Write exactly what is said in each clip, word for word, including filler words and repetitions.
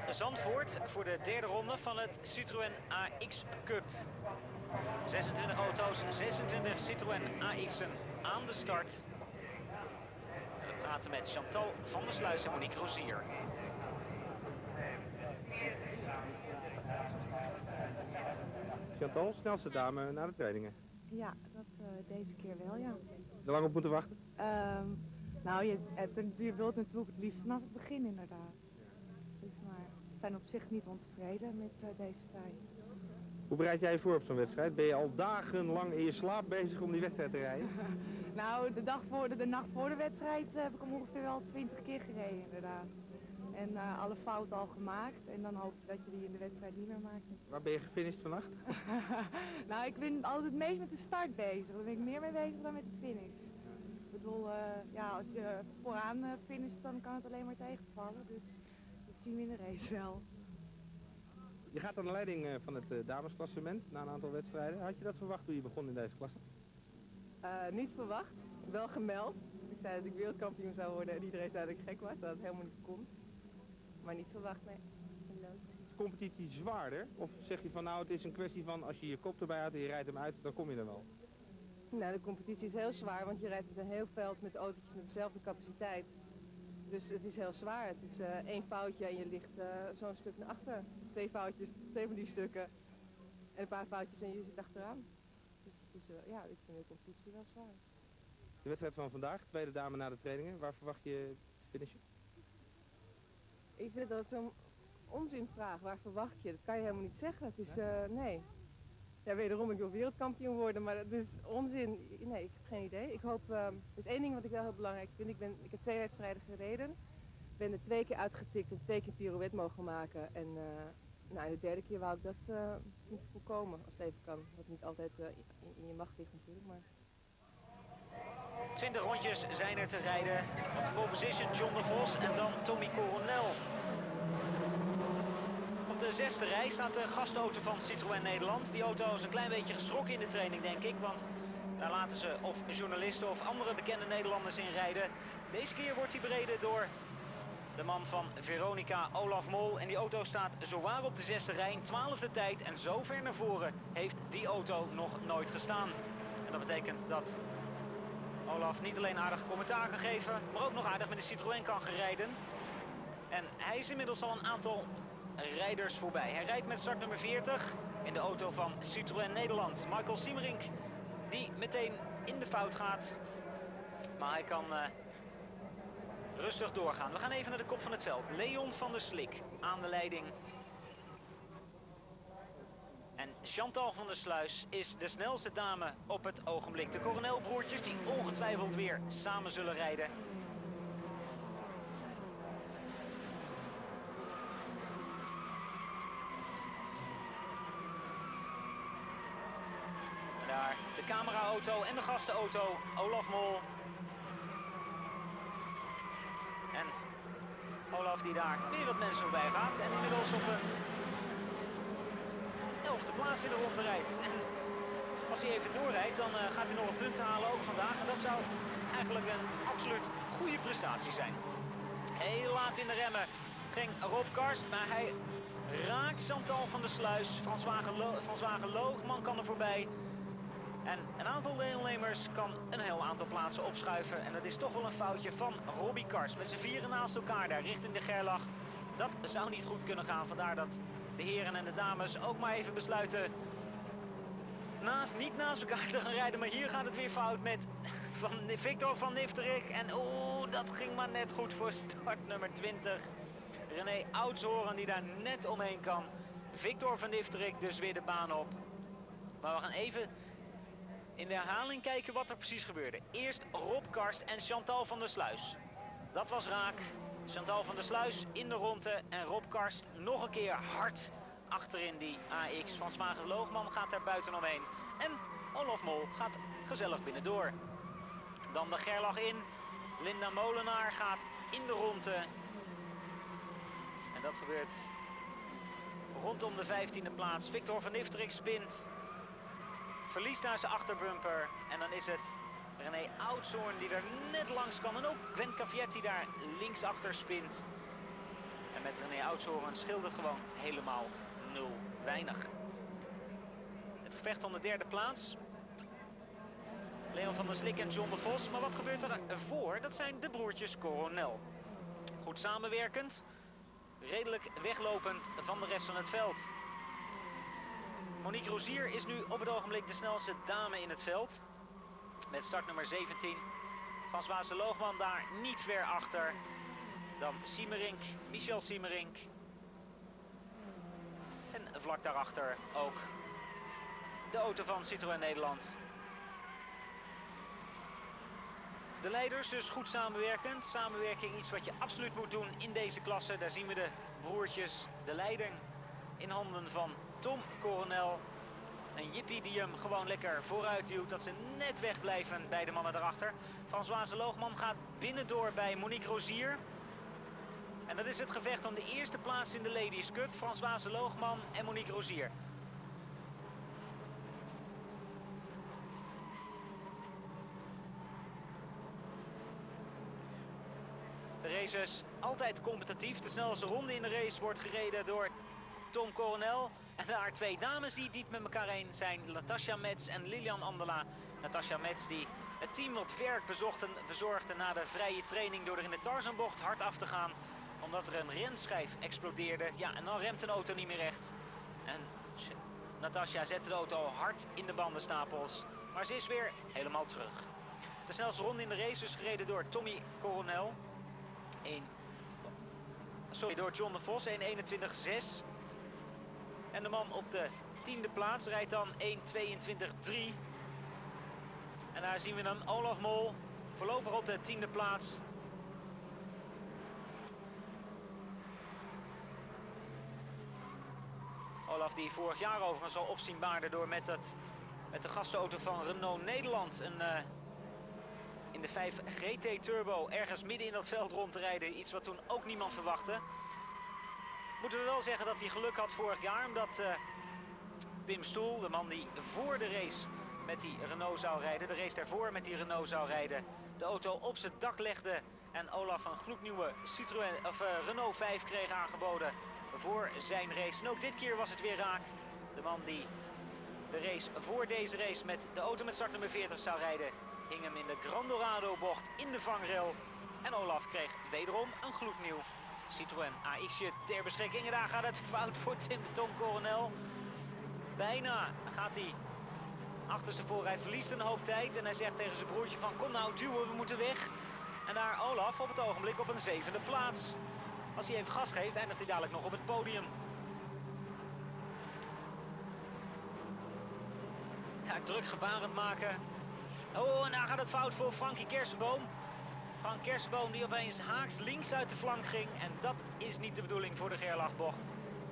Zandvoort voor de derde ronde van het Citroën A X Cup. zesentwintig auto's, zesentwintig Citroën A X'en aan de start. En we praten met Chantal van der Sluis en Monique Rosier. Chantal, snelste dame naar de trainingen. Ja, dat uh, deze keer wel, ja. Er lang op moeten wachten? Um, nou, je, het, je wilt natuurlijk het liefst vanaf het begin inderdaad. Dus, maar we zijn op zich niet ontevreden met uh, deze tijd. Hoe bereid jij je voor op zo'n wedstrijd? Ben je al dagenlang in je slaap bezig om die wedstrijd te rijden? Nou, de, dag voor de, de nacht voor de wedstrijd uh, heb ik hem ongeveer wel twintig keer gereden inderdaad. En uh, alle fouten al gemaakt en dan hoop je dat je die in de wedstrijd niet meer maakt. Waar ben je gefinished vannacht? Nou, ik ben altijd het meest met de start bezig. Daar ben ik meer mee bezig dan met de finish. Ik bedoel, uh, ja, als je vooraan uh, finisht, dan kan het alleen maar tegenvallen. Dus dat zien we in de race wel. Je gaat aan de leiding uh, van het uh, damesklassement na een aantal wedstrijden. Had je dat verwacht toen je begon in deze klasse? Uh, niet verwacht, wel gemeld. Ik zei dat ik wereldkampioen zou worden en iedereen zei dat ik gek was, dat het helemaal niet kon. Maar niet verwacht, nee. Leuk. Is de competitie zwaarder? Of zeg je van nou het is een kwestie van als je je kop erbij had en je rijdt hem uit, dan kom je er wel? Nou, de competitie is heel zwaar, want je rijdt met een heel veld met auto's met dezelfde capaciteit. Dus het is heel zwaar. Het is uh, één foutje en je ligt uh, zo'n stuk naar achter. Twee foutjes, twee van die stukken. En een paar foutjes en je zit achteraan. Dus, dus uh, ja, ik vind de competitie wel zwaar. De wedstrijd van vandaag, tweede dame na de trainingen. Waar verwacht je te finishen? Ik vind dat zo'n onzinvraag. Waar verwacht je? Dat kan je helemaal niet zeggen. Het is, uh, nee. Ja, wederom, ik wil wereldkampioen worden, maar dat is onzin. Nee, ik heb geen idee. Ik hoop, uh, er is één ding wat ik wel heel belangrijk vind. Ik, ben, ik heb twee wedstrijden gereden. Ik ben er twee keer uitgetikt en twee keer een pirouette mogen maken. En uh, nou, de derde keer wou ik dat uh, misschien voorkomen, als het even kan. Wat niet altijd uh, in, in je macht ligt natuurlijk, maar... twintig rondjes zijn er te rijden. Op de pole position John de Vos en dan Tommy Coronel. Op de zesde rij staat de gastauto van Citroën Nederland. Die auto is een klein beetje geschrokken in de training, denk ik. Want daar laten ze of journalisten of andere bekende Nederlanders in rijden. Deze keer wordt hij bereden door de man van Veronica, Olaf Mol. En die auto staat zowaar op de zesde rij, twaalfde tijd. En zo ver naar voren heeft die auto nog nooit gestaan. En dat betekent dat Olaf niet alleen aardig commentaar kan geven, maar ook nog aardig met de Citroën kan gaan rijden. En hij is inmiddels al een aantal rijders voorbij. Hij rijdt met startnummer veertig in de auto van Citroën Nederland. Michael Siemerink, die meteen in de fout gaat. Maar hij kan uh, rustig doorgaan. We gaan even naar de kop van het veld. Leon van der Slik aan de leiding. En Chantal van der Sluis is de snelste dame op het ogenblik. De Coronelbroertjes die ongetwijfeld weer samen zullen rijden. En daar de cameraauto en de gastenauto, Olaf Mol. En Olaf die daar weer wat mensen voorbij gaat. En inmiddels op een elfde plaats in de ronde rijdt. En als hij even doorrijdt, dan uh, gaat hij nog een punt halen, ook vandaag. En dat zou eigenlijk een absoluut goede prestatie zijn. Heel laat in de remmen ging Rob Karst, maar hij raakt Chantal van der Sluis. Frans Wagen Loogman kan er voorbij. En een aantal deelnemers kan een heel aantal plaatsen opschuiven. En dat is toch wel een foutje van Robbie Karst. Met z'n vieren naast elkaar daar richting de Gerlach. Dat zou niet goed kunnen gaan. Vandaar dat de heren en de dames ook maar even besluiten naast, niet naast elkaar te gaan rijden. Maar hier gaat het weer fout met van Victor van Nifterik. En oeh, dat ging maar net goed voor start nummer twintig. René Oudshoorn die daar net omheen kan. Victor van Nifterik dus weer de baan op. Maar we gaan even in de herhaling kijken wat er precies gebeurde. Eerst Rob Karst en Chantal van der Sluis. Dat was raak. Chantal van der Sluis in de ronde en Rob Karst nog een keer hard achterin die A X. Van Zwager Loogman gaat daar buiten omheen. En Olaf Mol gaat gezellig binnendoor. Dan de Gerlach in. Linda Molenaar gaat in de ronde. En dat gebeurt rondom de vijftiende plaats. Victor van Nifterik spint. Verliest daar zijn achterbumper. En dan is het René Oudshoorn die er net langs kan. En ook Gwen Cavietti daar linksachter spint. En met René Oudshoorn scheelt het gewoon helemaal nul weinig. Het gevecht om de derde plaats. Leon van der Slik en John de Vos. Maar wat gebeurt er voor? Dat zijn de broertjes Coronel. Goed samenwerkend. Redelijk weglopend van de rest van het veld. Monique Rozier is nu op het ogenblik de snelste dame in het veld. Met startnummer zeventien. Françoise Loogman daar niet ver achter. Dan Siemerink, Michel Siemerink. En vlak daarachter ook de auto van Citroën Nederland. De leiders dus goed samenwerkend. Samenwerking iets wat je absoluut moet doen in deze klasse. Daar zien we de broertjes, de leiding in handen van Tom Coronel. En Jippie die hem gewoon lekker vooruit duwt. Dat ze net wegblijven bij de mannen daarachter. Françoise Loogman gaat binnendoor bij Monique Rozier. En dat is het gevecht om de eerste plaats in de Ladies Cup. Françoise Loogman en Monique Rozier. De race is altijd competitief. De snelste ronde in de race wordt gereden door Tom Coronel. En daar twee dames die diep met elkaar heen zijn. Natasja Metz en Lilian Andela. Natasja Metz die het team wat werk bezochten, bezorgde na de vrije training door er in de Tarzanbocht hard af te gaan. Omdat er een remschijf explodeerde. Ja, en dan remt een auto niet meer recht. En Natasja zette de auto hard in de bandenstapels. Maar ze is weer helemaal terug. De snelste ronde in de race is gereden door Tommy Coronel. een, sorry, door John de Vos, één eenentwintig zes. En de man op de tiende plaats rijdt dan één tweeëntwintig drie. En daar zien we hem, Olaf Mol, voorlopig op de tiende plaats. Olaf die vorig jaar overigens al opzien baarde door met, het, met de gastauto van Renault Nederland een... Uh, in de vijf G T Turbo ergens midden in dat veld rond te rijden. Iets wat toen ook niemand verwachtte. Moeten we wel zeggen dat hij geluk had vorig jaar. Omdat uh, Pim Stoel, de man die voor de race met die Renault zou rijden. De race daarvoor met die Renault zou rijden. De auto op zijn dak legde. En Olaf een gloednieuwe Citroën, of, uh, Renault vijf kreeg aangeboden voor zijn race. En ook dit keer was het weer raak. De man die de race voor deze race met de auto met startnummer veertig zou rijden. Hing hem in de Grandorado bocht in de vangrail. En Olaf kreeg wederom een gloednieuw Citroën A X'je ter beschikking. En daar gaat het fout voor Tim Tom Coronel. Bijna gaat hij achterstevoren. Hij verliest een hoop tijd. En hij zegt tegen zijn broertje van kom nou duwen, we moeten weg. En daar Olaf op het ogenblik op een zevende plaats. Als hij even gas geeft, eindigt hij dadelijk nog op het podium. Ja, druk gebarend maken. Oh, en daar gaat het fout voor Frankie Kersenboom. Frank Kersenboom die opeens haaks links uit de flank ging. En dat is niet de bedoeling voor de Gerlachbocht.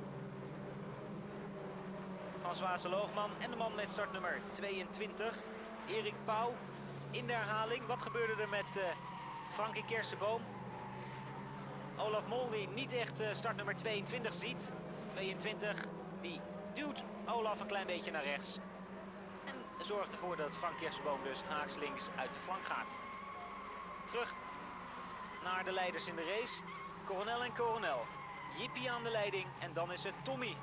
Françoise Loogman en de man met startnummer tweeëntwintig. Erik Pauw in de herhaling. Wat gebeurde er met uh, Frankie Kersenboom? Olaf Mol die niet echt uh, startnummer tweeëntwintig ziet. tweeëntwintig die duwt Olaf een klein beetje naar rechts. En zorgt ervoor dat Frank Kersenboom dus haaks links uit de flank gaat. Terug naar de leiders in de race. Coronel en Coronel. Jippie aan de leiding en dan is het Tommy.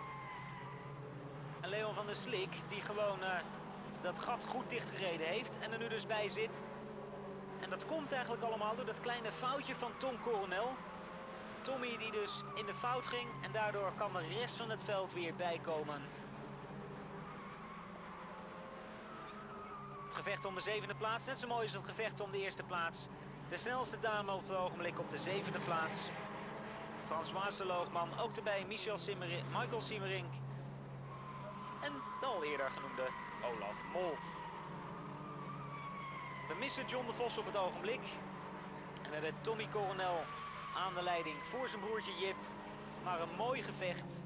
En Leon van der Slik die gewoon uh, dat gat goed dichtgereden heeft en er nu dus bij zit. En dat komt eigenlijk allemaal door dat kleine foutje van Tom Coronel. Tommy die dus in de fout ging en daardoor kan de rest van het veld weer bijkomen. Het gevecht om de zevende plaats, net zo mooi als het gevecht om de eerste plaats. De snelste dame op het ogenblik op de zevende plaats. Françoise Loogman, ook erbij Michel Siemerink, Michael Siemerink. En de al eerder genoemde Olaf Mol. We missen John de Vos op het ogenblik. En we hebben Tommy Coronel aan de leiding voor zijn broertje Jip. Maar een mooi gevecht.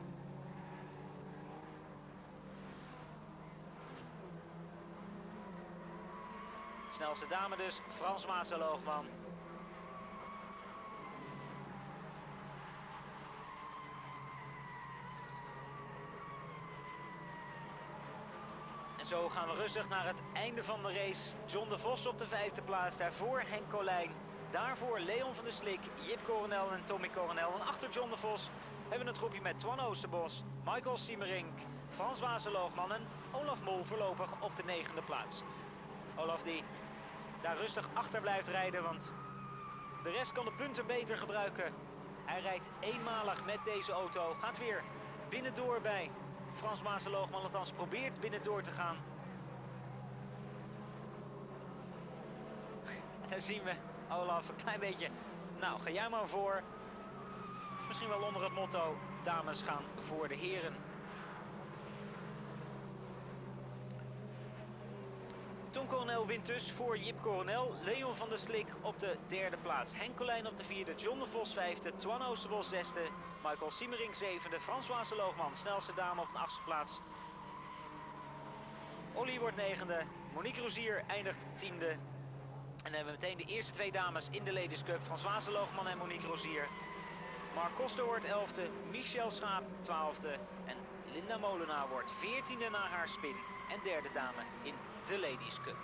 Snelste dame dus, Françoise Loogman. En zo gaan we rustig naar het einde van de race. John de Vos op de vijfde plaats, daarvoor Henk Colijn. Daarvoor Leon van der Slik, Jip Coronel en Tommy Coronel. En achter John de Vos hebben we een groepje met Twan Oosterbos, Michael Siemerink, Frans Wazenloogman en Olaf Mol voorlopig op de negende plaats. Olaf die daar rustig achter blijft rijden, want de rest kan de punten beter gebruiken. Hij rijdt eenmalig met deze auto, gaat weer binnendoor bij Frans Wazenloogman, althans probeert binnendoor te gaan. En dan zien we Olaf een klein beetje, nou ga jij maar voor. Misschien wel onder het motto, dames gaan voor de heren. Tom Coronel wint dus voor Jip Coronel. Leon van der Slik op de derde plaats. Henk Colijn op de vierde, John de Vos vijfde, Twan Oosterbos zesde, Michael Siemerink zevende, Frans Wazenloogman snelste dame op de achtste plaats. Olly wordt negende, Monique Rozier eindigt tiende. En dan hebben we meteen de eerste twee dames in de Ladies Cup. Frans Wazenloogman en Monique Rozier. Mark Koster wordt elfde, Michel Schaap twaalfde en Linda Molenaar wordt veertiende na haar spin. En derde dame in de Ladies Cup.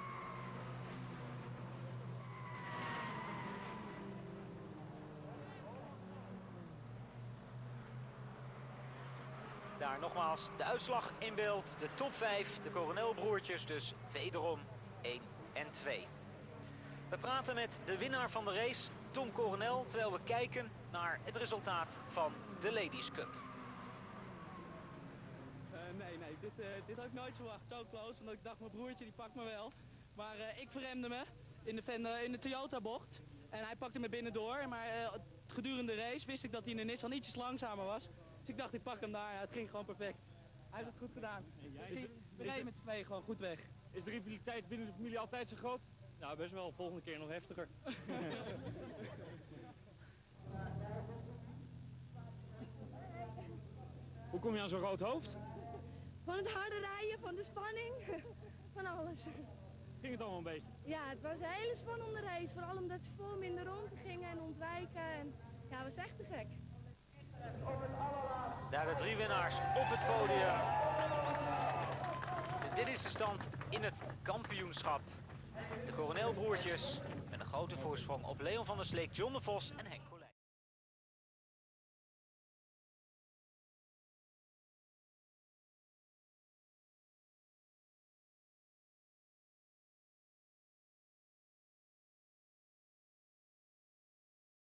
Daar nogmaals de uitslag in beeld. De top vijf, de Coronel-broertjes, dus wederom één en twee. We praten met de winnaar van de race, Tom Coronel, terwijl we kijken naar het resultaat van de Ladies Cup. Uh, nee, nee, dit, uh, dit had ik nooit verwacht. Zo close, omdat ik dacht, mijn broertje die pakt me wel. Maar uh, ik verremde me in de, uh, in de Toyota-bocht. En hij pakte me binnendoor. Maar uh, gedurende de race wist ik dat hij in de Nissan ietsjes langzamer was. Dus ik dacht, ik pak hem daar. Ja, het ging gewoon perfect. Hij heeft het goed gedaan. Is het, we reden met z'n tweeën gewoon goed weg. Is de rivaliteit binnen de familie altijd zo groot? Nou, best wel. Volgende keer nog heftiger. Hoe kom je aan zo'n rood hoofd? Van het harde rijden, van de spanning, van alles. Ging het allemaal een beetje? Ja, het was een hele spannende race. Vooral omdat ze voor me in de ronde gingen en ontwijken. En ja, het was echt te gek. Daar de drie winnaars op het podium. En dit is de stand in het kampioenschap. De Coronel-broertjes met een grote voorsprong op Leon van der Slik, John de Vos en Henk.